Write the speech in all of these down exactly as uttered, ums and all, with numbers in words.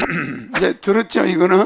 이제 들었죠? 이거는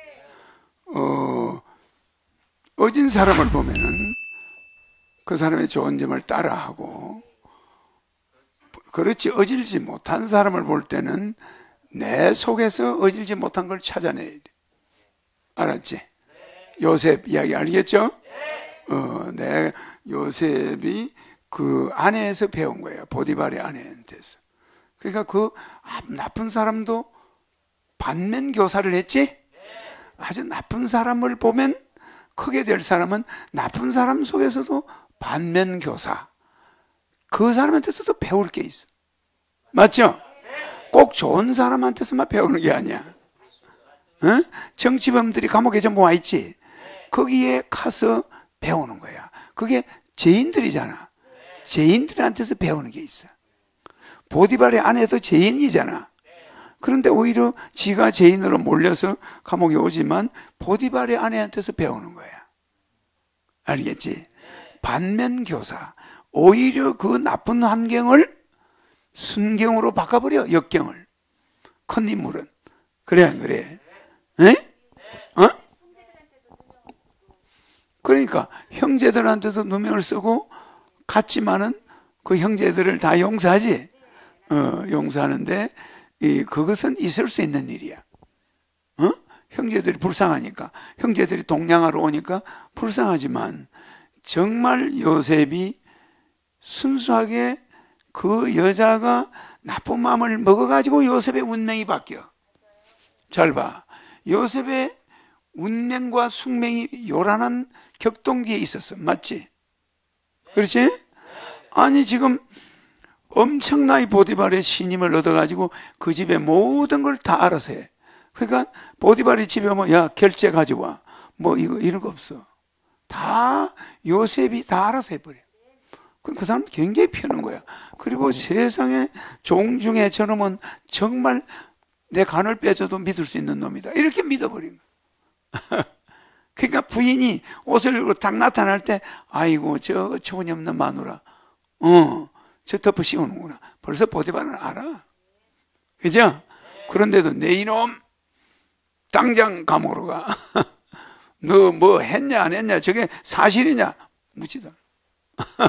어, 어진 사람을 보면은 그 사람의 좋은 점을 따라하고, 그렇지 어질지 못한 사람을 볼 때는 내 속에서 어질지 못한 걸 찾아내야 돼. 알았지? 요셉 이야기 알겠죠? 어, 내 요셉이 그 아내에서 배운 거예요. 보디발의 아내한테서. 그러니까 그 나쁜 사람도 반면 교사를 했지? 아주 나쁜 사람을 보면 크게 될 사람은 나쁜 사람 속에서도 반면 교사. 그 사람한테서도 배울 게 있어. 맞죠? 꼭 좋은 사람한테서만 배우는 게 아니야. 어? 정치범들이 감옥에 전부 와 있지? 거기에 가서 배우는 거야. 그게 죄인들이잖아. 죄인들한테서 배우는 게 있어. 보디발의 아내도 죄인이잖아. 그런데 오히려 지가 죄인으로 몰려서 감옥에 오지만 보디발의 아내한테서 배우는 거야. 알겠지? 반면 교사. 오히려 그 나쁜 환경을 순경으로 바꿔버려. 역경을. 큰 인물은. 그래 안 그래? 에? 어? 그러니까 형제들한테도 누명을 쓰고 갔지만은 그 형제들을 다 용서하지. 어, 용서하는데 이 그것은 있을 수 있는 일이야. 어? 형제들이 불쌍하니까, 형제들이 동냥하러 오니까 불쌍하지만 정말 요셉이 순수하게 그 여자가 나쁜 마음을 먹어가지고 요셉의 운명이 바뀌어. 잘 봐. 요셉의 운명과 숙명이 요란한 격동기에 있었어. 맞지? 그렇지? 아니 지금 엄청나게 보디발의 신임을 얻어가지고 그 집의 모든 걸 다 알아서 해. 그러니까 보디발이 집에 오면 야 결제 가져와. 뭐 이거 이런 거 없어. 다 요셉이 다 알아서 해버려. 그 사람 굉장히 편한 거야. 그리고 세상에 종 중에 저놈은 정말 내 간을 빼줘도 믿을 수 있는 놈이다. 이렇게 믿어버린 거야. 그러니까 부인이 옷을 입고 딱 나타날 때 아이고 저 처분없는 마누라. 어. 저 덮어 씌우는구나. 벌써 보디발은 알아. 그죠? 그런데도 내 이놈 당장 감옥으로 가. 너 뭐 했냐 안 했냐 저게 사실이냐 묻지도 않아.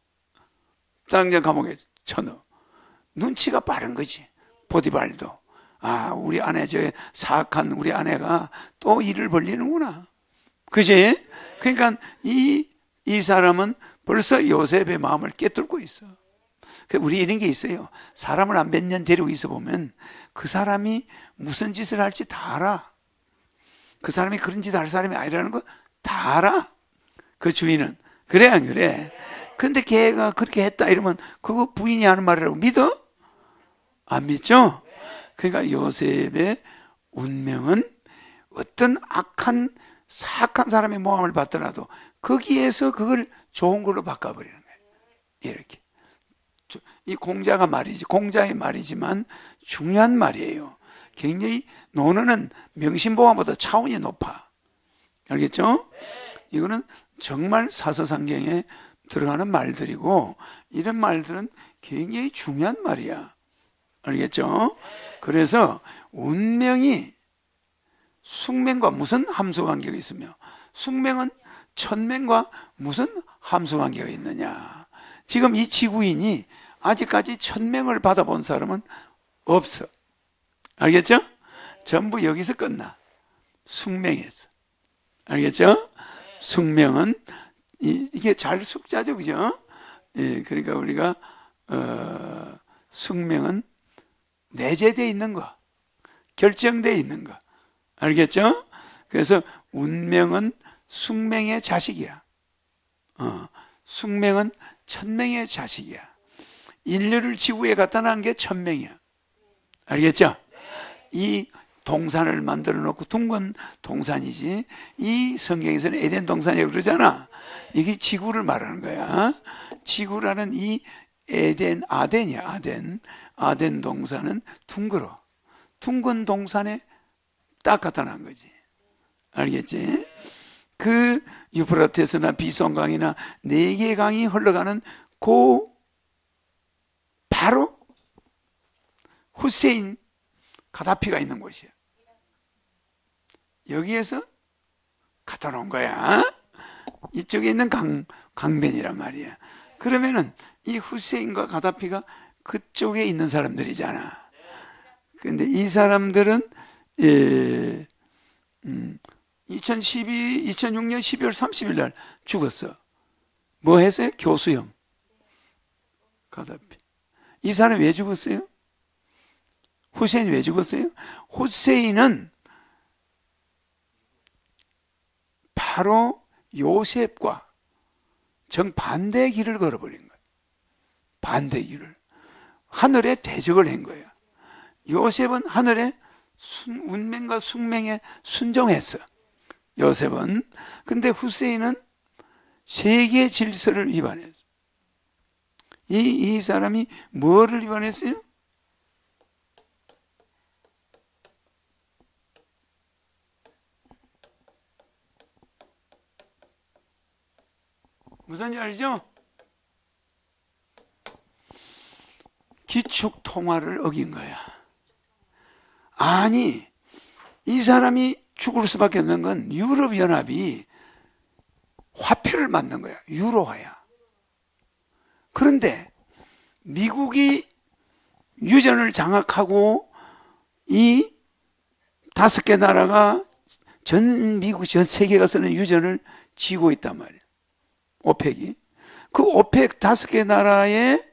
당장 감옥에 쳐넣어. 눈치가 빠른 거지. 보디발도 아 우리 아내 저 사악한 우리 아내가 또 일을 벌리는구나. 그지? 그러니까 이, 이 사람은 벌써 요셉의 마음을 깨뚫고 있어. 우리 이런 게 있어요. 사람을 한 몇 년 데리고 있어 보면 그 사람이 무슨 짓을 할지 다 알아. 그 사람이 그런 짓 할 사람이 아니라는 거 다 알아. 그 주인은. 그래 안 그래? 근데 걔가 그렇게 했다 이러면 그거 부인이 하는 말이라고 믿어? 안 믿죠? 그러니까 요셉의 운명은 어떤 악한 사악한 사람의 모함을 받더라도 거기에서 그걸 좋은 걸로 바꿔버리는 거예요. 이렇게. 이 공자가 말이지, 공자의 말이지만 중요한 말이에요. 굉장히 논어는 명심보화보다 차원이 높아. 알겠죠? 이거는 정말 사서상경에 들어가는 말들이고 이런 말들은 굉장히 중요한 말이야. 알겠죠? 그래서 운명이 숙명과 무슨 함수관계가 있으며 숙명은 천명과 무슨 함수관계가 있느냐. 지금 이 지구인이 아직까지 천명을 받아본 사람은 없어. 알겠죠? 전부 여기서 끝나. 숙명에서. 알겠죠? 숙명은 이, 이게 잘 숙자죠, 그죠? 예, 그러니까 우리가 어, 숙명은 내재되어 있는 거, 결정되어 있는 거. 알겠죠? 그래서 운명은 숙명의 자식이야. 어, 숙명은 천명의 자식이야. 인류를 지구에 갖다 놓은 게 천명이야. 알겠죠? 이 동산을 만들어 놓고 둥근 동산이지 이 성경에서는 에덴 동산이라고 그러잖아. 이게 지구를 말하는 거야. 지구라는 이 에덴, 아덴이야. 아덴. 아덴 동산은 둥그러. 둥근 동산에 딱 갖다 놓은 거지. 알겠지? 그 유프라테스나 비송강이나 네 개 강이 흘러가는 그 바로 후세인 가다피가 있는 곳이야. 여기에서 갖다 놓은 거야. 이쪽에 있는 강, 강변이란 말이야. 그러면은 이 후세인과 가다피가 그쪽에 있는 사람들이잖아. 근데 이 사람들은 예, 음, 이천십이, 이천육 년 십이월 삼십일 날 죽었어. 뭐 했어요? 교수형. 가다피. 이 사람이 왜 죽었어요? 후세인이 왜 죽었어요? 후세인은 바로 요셉과 정반대의 길을 걸어버린 거예요. 반대의 길을. 하늘에 대적을 한 거예요. 요셉은 하늘의 순, 운명과 숙명에 순종했어. 요셉은. 근데 후세인은 세계 질서를 위반했어. 이, 이 사람이 뭐를 위반했어요? 무슨 알죠? 기축 통화를 어긴 거야. 아니, 이 사람이 죽을 수밖에 없는 건 유럽연합이 화폐를 만든 거야. 유로화야. 그런데 미국이 유전을 장악하고 이 다섯 개 나라가 전 미국, 전 세계가 쓰는 유전을 쥐고 있단 말이야. 오펙이. 그 오펙 다섯 개 나라의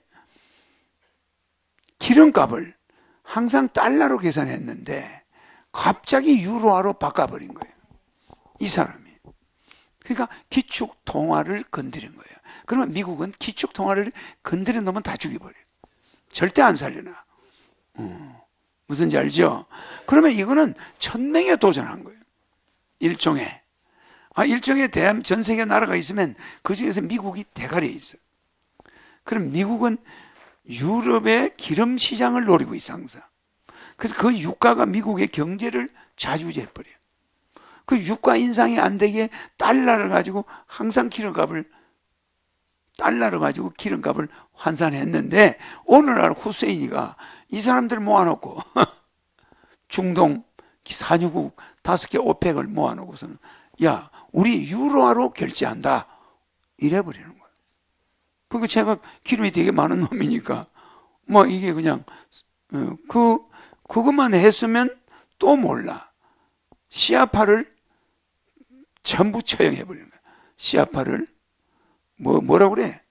기름값을 항상 달러로 계산했는데 갑자기 유로화로 바꿔버린 거예요. 이 사람이. 그러니까 기축 통화를 건드린 거예요. 그러면 미국은 기축 통화를 건드린 놈은 다 죽여버려요. 절대 안 살려놔. 어, 무슨지 알죠? 그러면 이거는 천명에 도전한 거예요. 일종의. 아, 일종의 대한 전 세계 나라가 있으면 그 중에서 미국이 대가리에 있어. 그럼 미국은 유럽의 기름 시장을 노리고 있어, 항상. 그래서 그 유가가 미국의 경제를 좌지우지해버려요. 그 유가 인상이 안 되게 달러를 가지고 항상 기름값을, 달러를 가지고 기름값을 환산했는데, 오늘날 후세인이가 이 사람들 모아놓고, 중동 산유국 다섯 개 오펙을 모아놓고서는, 야, 우리 유로화로 결제한다. 이래버리는 거예요. 그리고 제가 기름이 되게 많은 놈이니까, 뭐 이게 그냥, 그, 그것만 했으면 또 몰라. 시아파를 전부 처형해버리는 거야. 시아파를, 뭐, 뭐라고 그래?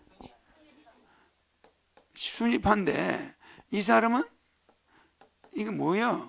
순위파인데, 이 사람은, 이게 뭐야?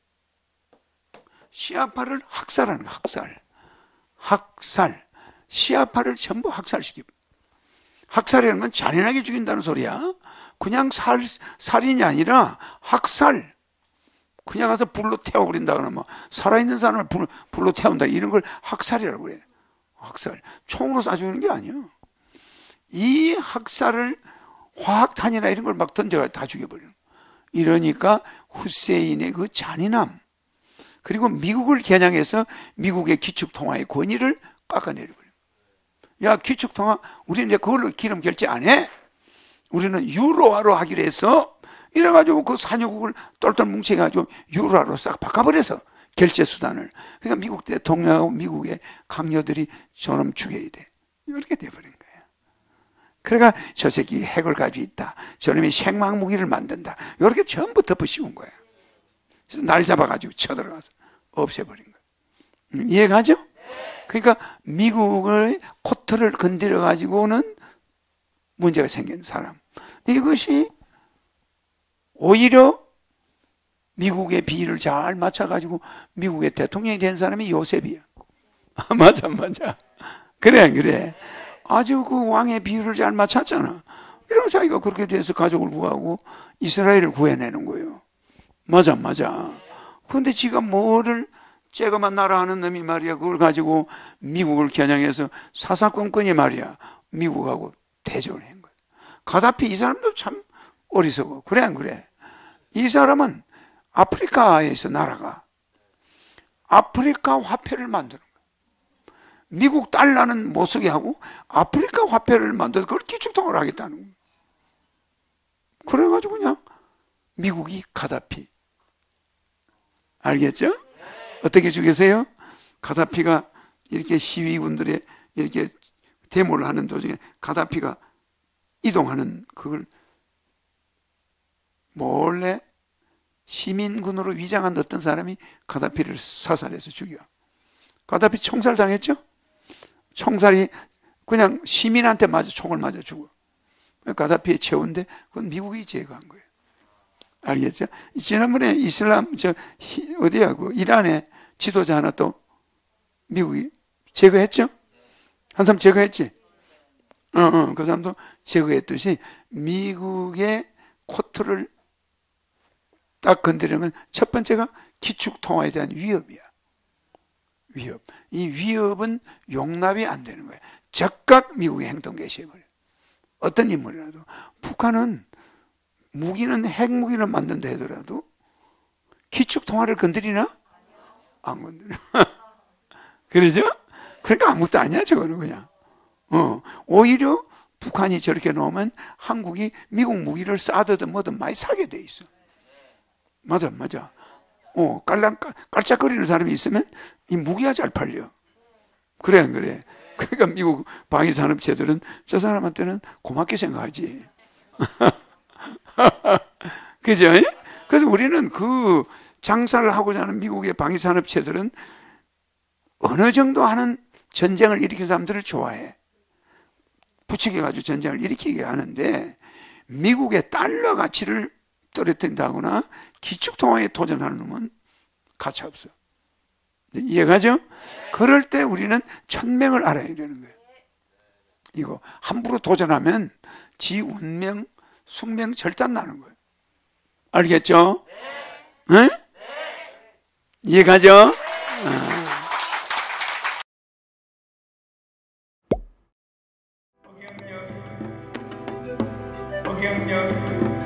시아파를 학살하는 거야, 학살. 학살. 시아파를 전부 학살시켜. 학살이라는 건 잔인하게 죽인다는 소리야. 그냥 살, 살인이 아니라 학살. 그냥 가서 불로 태워버린다거나 뭐 살아있는 사람을 불, 불로 태운다 이런 걸 학살이라고 그래. 학살. 총으로 쏴 죽이는 게 아니야. 이 학살을 화학탄이나 이런 걸 막 던져가 다 죽여버려. 이러니까 후세인의 그 잔인함, 그리고 미국을 겨냥해서 미국의 기축통화의 권위를 깎아내려버려. 야, 기축통화 우리는 이제 그걸로 기름 결제 안 해. 우리는 유로화로 하기로 해서 이래가지고 그 산유국을 똘똘 뭉쳐가지고 유로화로 싹 바꿔버려서 결제 수단을. 그러니까 미국 대통령하고 미국의 강요들이 저놈 죽여야 돼. 이렇게 돼버린 거예요. 그러니까 저 새끼 핵을 가지고 있다. 저놈이 생막 무기를 만든다. 이렇게 전부 덮어씌운 거예요. 그래서 날 잡아가지고 쳐들어가서 없애버린 거예요. 이해가죠? 그러니까 미국의 코트를 건드려가지고는 문제가 생긴 사람. 이것이 오히려 미국의 비위를 잘 맞춰가지고 미국의 대통령이 된 사람이 요셉이야. 아, 맞아, 맞아. 그래, 그래. 아주 그 왕의 비위를 잘 맞췄잖아. 이러면 자기가 그렇게 돼서 가족을 구하고 이스라엘을 구해내는 거예요. 맞아, 맞아. 그런데 지가 뭐를 째가만 나라 하는 놈이 말이야. 그걸 가지고 미국을 겨냥해서 사사건건이 말이야. 미국하고 대적을 한 거야. 가다피 이 사람도 참 어리석어. 그래, 안 그래? 이 사람은 아프리카에 있어, 나라가. 아프리카 화폐를 만드는 거야. 미국 달러는 못 쓰게 하고 아프리카 화폐를 만들어서 그걸 기축통화를 하겠다는 거야. 그래가지고 그냥 미국이 가다피. 알겠죠? 어떻게 죽였어요? 가다피가 이렇게 시위군들의 이렇게 데모를 하는 도중에 가다피가 이동하는 그걸 몰래 시민군으로 위장한 어떤 사람이 가다피를 사살해서 죽여. 가다피 총살 당했죠? 총살이 그냥 시민한테 맞아 총을 맞아 죽어. 가다피의 최후인데 그건 미국이 제거한 거예요. 알겠죠? 지난번에 이슬람 저 어디야 그 이란의 지도자 하나 또 미국이 제거했죠? 한 사람 제거했지? 어, 어, 그 사람도 제거했듯이 미국의 코트를 딱 건드리면 첫 번째가 기축 통화에 대한 위협이야. 위협. 이 위협은 용납이 안 되는 거야. 즉각 미국의 행동 개시해버려. 어떤 인물이라도. 북한은 무기는 핵무기를 만든다 하더라도 기축 통화를 건드리나? 안 건드려. 그러죠? 그러니까 아무것도 아니야 저거는 그냥. 어, 오히려 북한이 저렇게 놓으면 한국이 미국 무기를 싸든 뭐든 많이 사게 돼 있어. 맞아, 맞아. 어, 깔랑, 깔짝거리는 사람이 있으면 이 무기가 잘 팔려. 그래, 안 그래? 그러니까 미국 방위산업체들은 저 사람한테는 고맙게 생각하지. 그죠? 그래서 우리는 그 장사를 하고자 하는 미국의 방위산업체들은 어느 정도 하는 전쟁을 일으킨 사람들을 좋아해. 부추겨가지고 전쟁을 일으키게 하는데 미국의 달러 가치를 떨어뜨린다거나 기축통화에 도전하는 놈은 가치 없어. 이해가죠? 그럴 때 우리는 천명을 알아야 되는 거예요. 이거 함부로 도전하면 지 운명, 숙명 절단 나는 거예요. 알겠죠? 응? 이해가죠? 어경력, 어경력.